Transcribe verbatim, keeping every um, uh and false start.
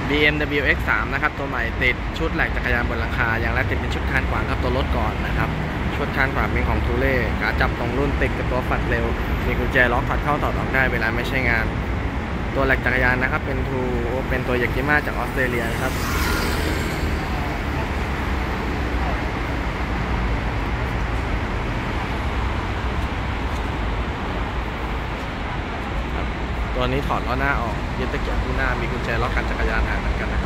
บี เอ็ม ดับเบิลยู เอ็กซ์ สาม นะครับตัวใหม่ติดชุดแหลกจักรยานบนหลังคาอย่างแรกติดเป็นชุดคานขวางครับตัวรถก่อนนะครับชุดคานขวางเป็นของทูเล่ขาจับตรงรุ่นติดกับตัวฝัดเร็วมีกุญแจล็อกถอดเข้าถอดออกได้เวลาไม่ใช้งานตัวแหลกจักรยานนะครับเป็นทูเป็นตัวยากิม่าจากออสเตรเลียครับตัวนี้ถอดล้อหน้าออกยึดตะเกียบที่หน้ามีกุญแจล็อกกันจักรยานหางเหมือนกันนะ